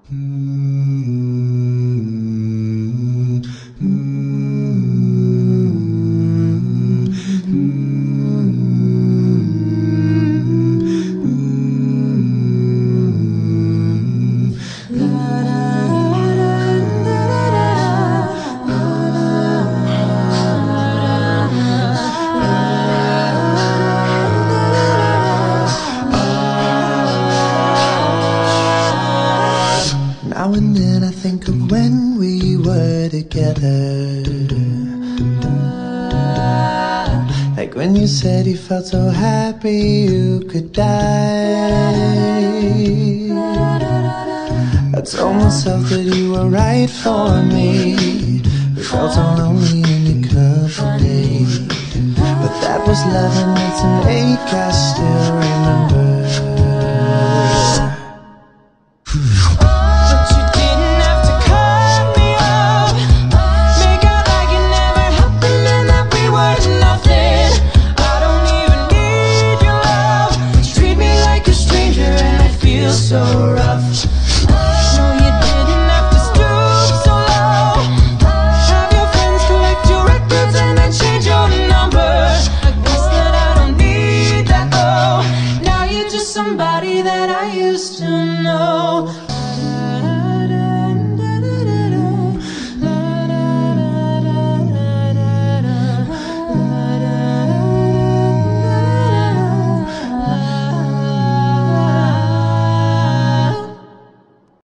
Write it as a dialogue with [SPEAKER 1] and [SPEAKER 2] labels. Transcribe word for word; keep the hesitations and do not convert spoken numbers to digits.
[SPEAKER 1] Now and then I think of when we were together, like when you said you felt so happy you could die. I told myself that you were right for me. We felt so lonely in your company, but that was love and it's an ache I still remember.